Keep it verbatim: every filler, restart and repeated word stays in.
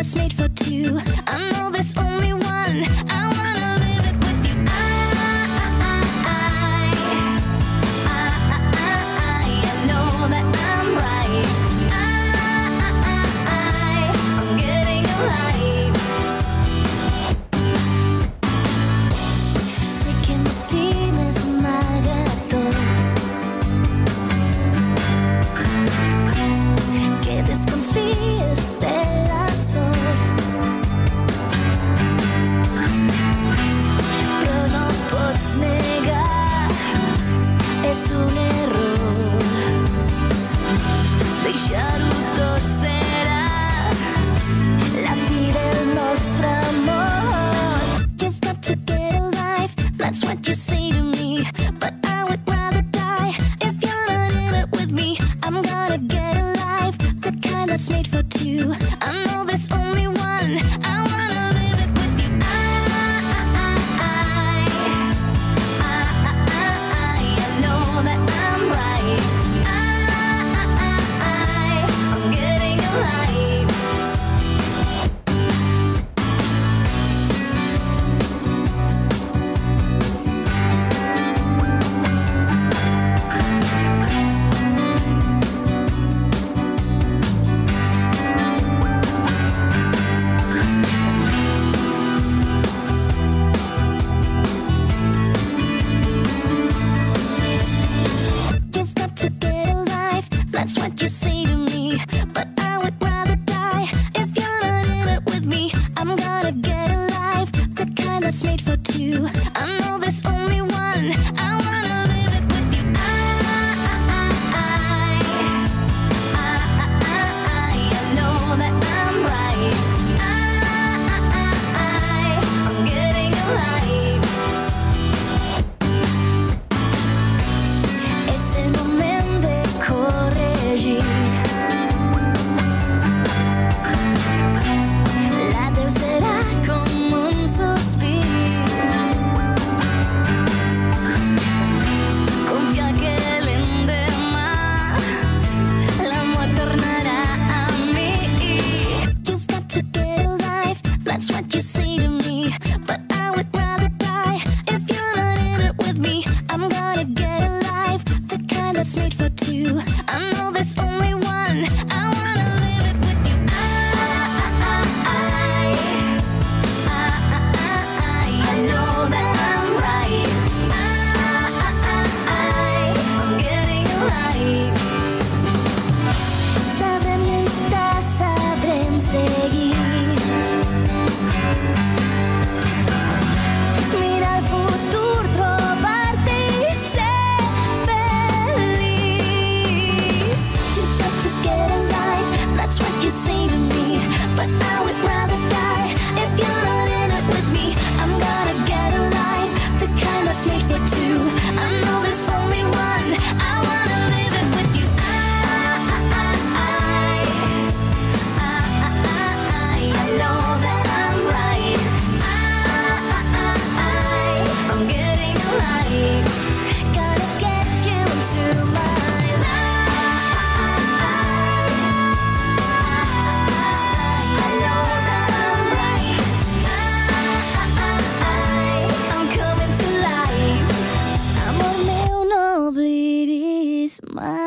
that's made for two. I know there's only one. I wanna live it with you. I, I, I, I, I, I know that I'm right. I, I, I'm getting alive. Sé que mi estima es mal gato, que desconfíes de la sol, però no pots negar, és un error. Deixar-ho tot serà la fi del nostre amor. You've got to get alive, that's what you say to me, but I would rather die if you're not in it with me. I'm gonna get alive, the kind that's made for two. I know there's only one. I wanna live it with you. I, I, I, I, I know that I'm right. I, I, I'm getting alive. You've got to get alive, that's what you say to me, but I would rather die if you're not in it with me. I'm gonna get alive, the kind that's made for two. I know there's only one. I wanna live it with you. I, I, I, I, I know that I'm right. I, I, I'm getting alive. És el moment de corregir l'adeu serà com un sospir. Confia que l'endemà l'amor tornarà a mi. You've got to get alive, that's what you say to me, but I would rather die if you're not in it with me. I'm gonna get alive, the kind that's made for two. I know there's only one. I wanna live it with you. I, I, I, I, I know that I'm right. I, I, I'm getting alive. Sabrem lluitar, sabrem seguir, mirar el futur, trobar-te i ser feliç. You've got to get alive, that's what you say to me, but I would rather die if you're not in it with me. I'm gonna get alive, the kind that's made for two. I know there's only one. I wanna live it with you. I, I, I, I, I know that I'm right. I, I, I'm getting alive. Gotta get you into my life. I know that I'm right. I, I'm coming to life. Amor meu, no oblidis mai.